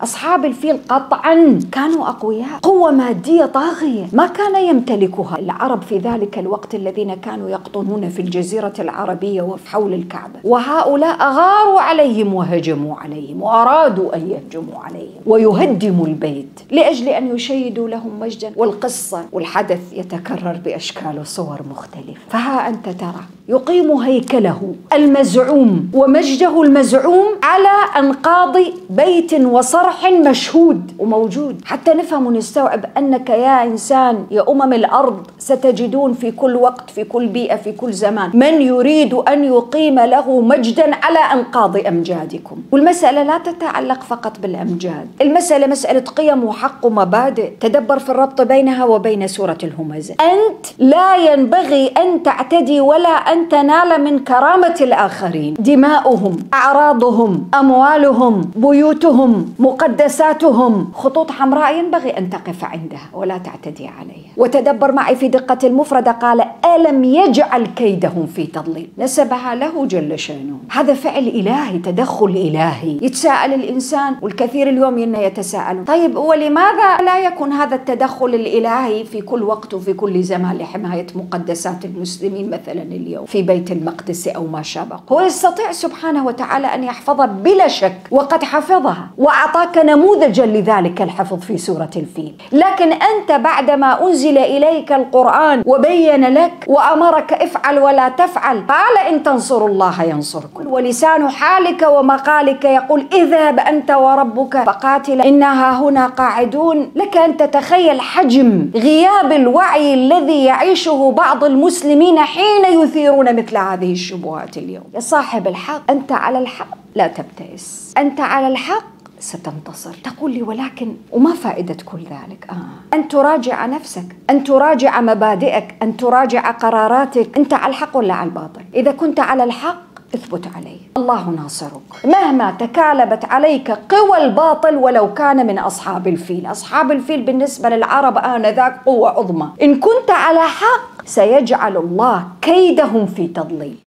أصحاب الفيل قطعا كانوا أقوياء، قوة مادية طاغية ما كان يمتلكها العرب في ذلك الوقت الذين كانوا يقطنون في الجزيرة العربية وفي حول الكعبة، وهؤلاء أغاروا عليهم وهجموا عليهم وأرادوا أن يهجموا عليهم ويهدموا البيت لأجل أن يشيدوا لهم مجدا، والقصة والحدث يتكرر بأشكال وصور مختلفة. فها أنت ترى يقيم هيكله المزعوم ومجده المزعوم على أنقاض بيت وصرح مشهود وموجود، حتى نفهم ونستوعب أنك يا إنسان يا الأرض ستجدون في كل وقت في كل بيئة في كل زمان من يريد أن يقيم له مجدا على أنقاض أمجادكم. والمسألة لا تتعلق فقط بالأمجاد، المسألة مسألة قيم وحق ومبادئ. تدبر في الربط بينها وبين سورة الهمزة. أنت لا ينبغي أن تعتدي ولا أن تنال من كرامة الآخرين، دماؤهم، أعراضهم، أموالهم، بيوتهم، مقدساتهم، خطوط حمراء ينبغي أن تقف عندها ولا تعتدي عليها. وتدبر معي في دقة المفردة، قال ألم يجعل كيدهم في تضليل، نسبها له جل شانه. هذا فعل إلهي، تدخل إلهي. يتساءل الإنسان، والكثير اليوم يتساءلون، طيب ولماذا لا يكون هذا التدخل الإلهي في كل وقت وفي كل زمان لحماية مقدسات المسلمين مثلا اليوم في بيت المقدس أو ما شابه؟ هو يستطيع سبحانه وتعالى أن يحفظها بلا شك، وقد حفظها وأعطاك نموذجا لذلك الحفظ في سورة الفيل. لكن أنت بعدما أنزل إليك القرآن وبين لك وأمرك افعل ولا تفعل، قال إن تنصروا الله ينصركم، ولسان حالك ومقالك يقول اذهب أنت وربك فقاتل إنها هنا قاعدون. لك أن تتخيل حجم غياب الوعي الذي يعيشه بعض المسلمين حين يثيرون مثل هذه الشبهات اليوم. يا صاحب الحق، أنت على الحق، لا تبتئس، أنت على الحق ستنتصر. تقول لي ولكن وما فائدة كل ذلك؟ أن تراجع نفسك، أن تراجع مبادئك، أن تراجع قراراتك. أنت على الحق ولا على الباطل؟ إذا كنت على الحق اثبت عليه، الله ناصرك مهما تكالبت عليك قوى الباطل ولو كان من أصحاب الفيل. أصحاب الفيل بالنسبة للعرب آنذاك قوة عظمى. إن كنت على حق سيجعل الله كيدهم في تضليل.